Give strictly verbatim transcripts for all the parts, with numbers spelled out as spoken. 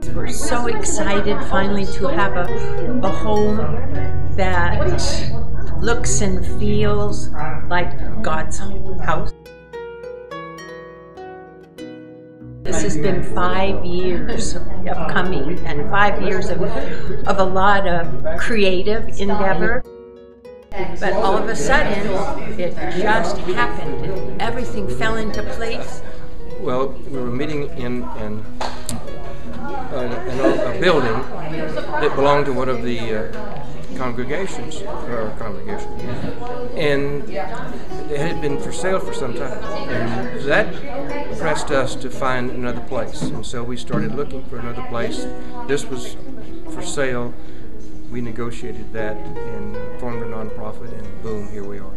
We're so excited finally to have a, a home that looks and feels like God's house. This has been five years of coming and five years of, of a lot of creative endeavor. But all of a sudden, it just happened and everything fell into place. Well, we were meeting in, in uh, in a, a building that belonged to one of the uh, congregations, or congregation, and it had been for sale for some time. And that pressed us to find another place, and so we started looking for another place. This was for sale. We negotiated that and uh, formed a nonprofit, and boom, here we are.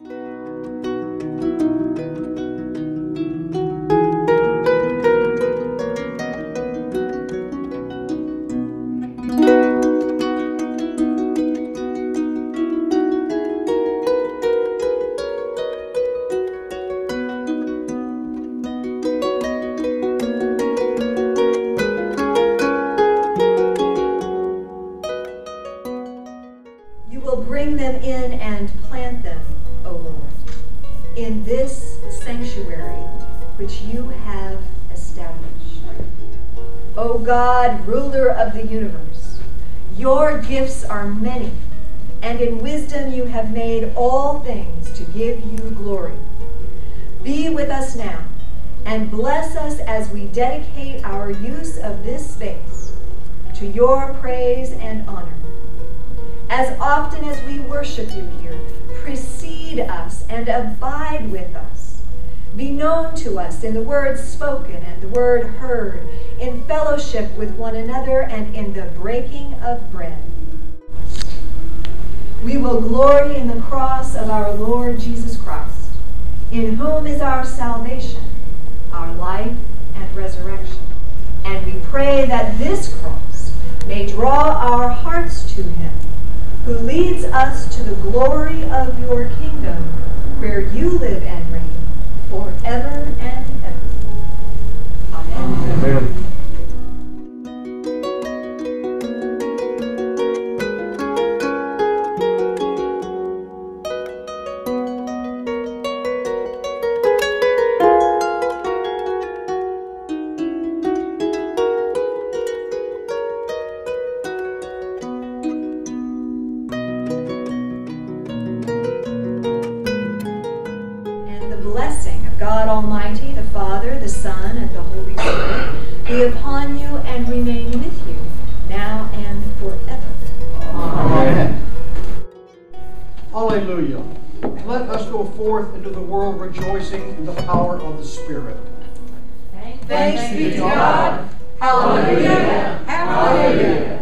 Bring them in and plant them, O Lord, in this sanctuary which you have established. O God, ruler of the universe, your gifts are many, and in wisdom you have made all things to give you glory. Be with us now, and bless us as we dedicate our use of this space to your praise and honor. As often as we worship you here, precede us and abide with us. Be known to us in the word spoken and the word heard, in fellowship with one another and in the breaking of bread. We will glory in the cross of our Lord Jesus Christ, in whom is our salvation, our life and resurrection. And we pray that this cross may draw our hearts to him, who leads us to the glory of your kingdom, where you live and reign forever and ever. Amen. Amen. Blessing of God Almighty, the Father, the Son, and the Holy Spirit be upon you and remain with you, now and forever. Amen. Alleluia. Let us go forth into the world rejoicing in the power of the Spirit. Thanks be to God. Hallelujah. Hallelujah.